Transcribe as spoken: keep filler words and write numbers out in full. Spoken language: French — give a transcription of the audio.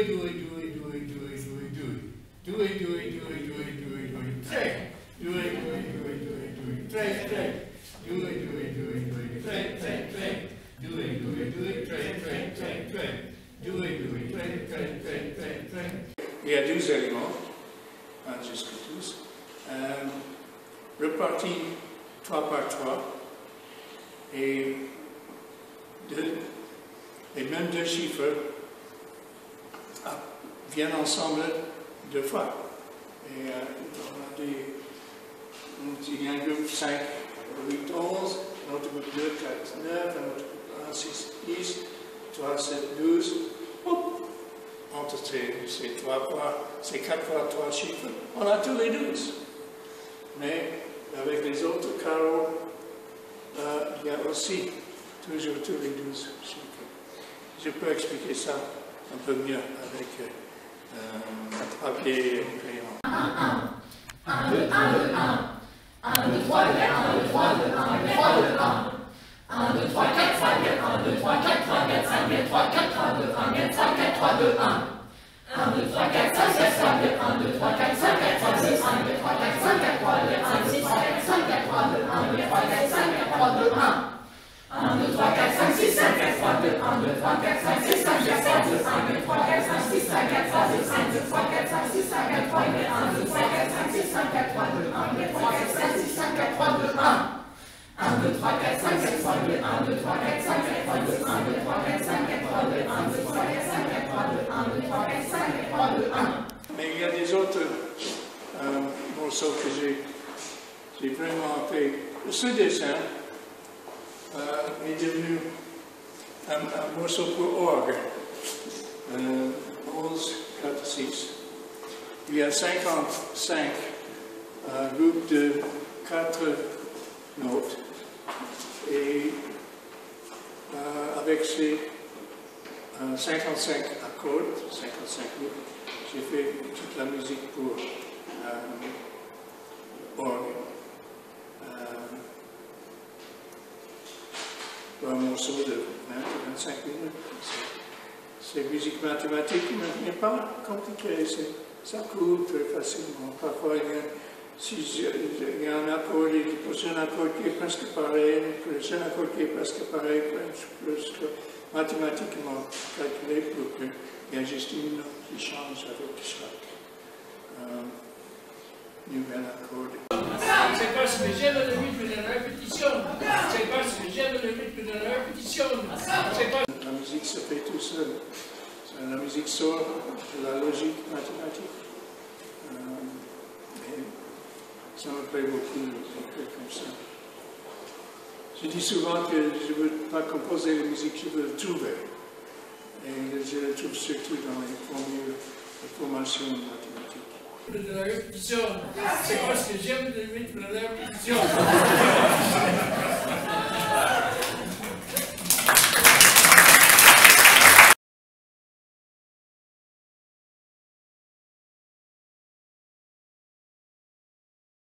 doué, doué, doué, doué, doué, doué, doué. Doué, doué, doué, doué, doué, doué, très. Doué, doué, doué, doué, doué, très, très. Doué, doué, doué, doué, très, très, très. Doué, doué, doué, très, très, très, très. Doué, doué, très, très, très, très, très. Il y a douze éléments, hein, jusque tous, euh, repartis trois par trois, et deux, les mêmes deux chiffres ah, viennent ensemble deux fois. Et euh, on a des, il y a un groupe cinq, huit, onze, un autre groupe deux, quatre, neuf, un autre groupe un, six, dix, trois, sept, douze. Entre ces, ces trois fois, ces quatre fois trois chiffres, on a tous les douze. Mais avec les autres carreaux, euh, il y a aussi toujours tous les douze chiffres. Je peux expliquer ça un peu mieux avec euh, un papier et un crayon. un, deux, un, deux, un. un, deux, trois, deux, un, deux, trois, deux, un, deux, trois, deux, un. un, deux, trois, quatre, cinq, un, deux, trois, quatre, trois, quatre, cinq, trois, quatre, trois, deux, un, quatre, cinq, quatre, trois, deux, un. un, deux, trois, quatre, cinq, sept, trois, deux, un, deux, trois, quatre, cinq, quatre, trois, six, un, deux, trois, quatre, cinq, quatre, trois, deux, un, six, quatre, cinq, quatre, trois, deux, un, deux, trois, quatre, cinq, quatre, trois, deux, un. un, deux, trois, quatre, cinq, six, cinq, quatre, trois, deux, un, deux, trois, quatre, cinq, six, cinq, quatre, trois, deux, un, deux, trois, quatre, cinq, six, cinq, quatre, trois, deux, un, deux, trois, quatre, cinq, six, cinq, quatre, trois, deux, un, deux, trois, quatre, cinq, six, cinq, quatre, trois, deux, un, deux, trois, quatre, cinq, six, cinq, quatre, trois, deux, un. un, deux, trois, quatre, cinq, quatre, trois, deux, un, deux, trois, quatre, cinq, quatre, trois, deux, un, deux, trois, quatre, cinq, quatre, trois, deux, un, deux, trois, quatre, cinq, quatre, trois, deux, un, deux, trois, quatre, cinq, quatre, trois, deux, un. Mais il y a des autres euh, morceaux que j'ai vraiment fait. Ce dessin euh, est devenu un, un morceau pour orgue. Euh, onze, quatre, six. Il y a cinquante-cinq euh, groupes de quatre notes. Et euh, avec ces euh, cinquante-cinq accords, cinquante-cinq groupes, j'ai fait toute la musique pour euh, orgue. Euh, pour un morceau de vingt à vingt-cinq minutes. C'est musique mathématique, mais ce n'est pas compliqué, ça coule très facilement. Parfois, il y a, si il y a un accord, le prochain accord qui est presque pareil, le prochain accord qui est presque pareil, plus que mathématiquement calculé pour qu'il y ait juste une note qui change avec chaque euh, nouvel accord. C'est parce que j'aime le rythme de la répétition. C'est parce que j'aime le rythme de la répétition. Pas... La musique se fait tout seul. La musique sort de la logique mathématique. Euh, et ça me plaît beaucoup d'écrire comme ça. Je dis souvent que je ne veux pas composer la musique, je veux le trouver. Et je le trouve surtout dans les formules de formation mathématique. De la répétition, c'est parce que j'aime le rythme de la répétition.